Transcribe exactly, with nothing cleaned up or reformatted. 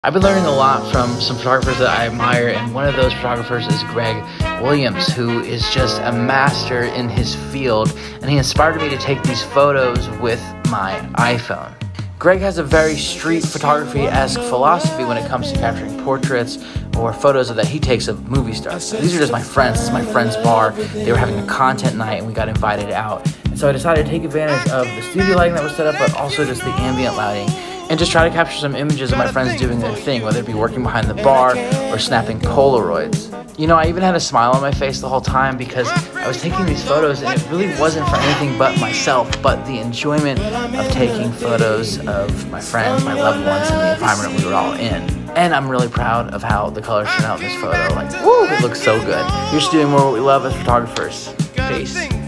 I've been learning a lot from some photographers that I admire, and one of those photographers is Greg Williams, who is just a master in his field, and he inspired me to take these photos with my iPhone. Greg has a very street photography-esque philosophy when it comes to capturing portraits or photos that he takes of movie stars. These are just my friends. This is my friend's bar. They were having a content night and we got invited out. And so I decided to take advantage of the studio lighting that was set up, but also just the ambient lighting, and just try to capture some images of my friends doing their thing, whether it be working behind the bar or snapping Polaroids. You know, I even had a smile on my face the whole time because I was taking these photos and it really wasn't for anything but myself, but the enjoyment of taking photos of my friends, my loved ones, and the environment we were all in. And I'm really proud of how the colors turned out in this photo. Like, woo, it looks so good. You're just doing more what we love as photographers. Peace.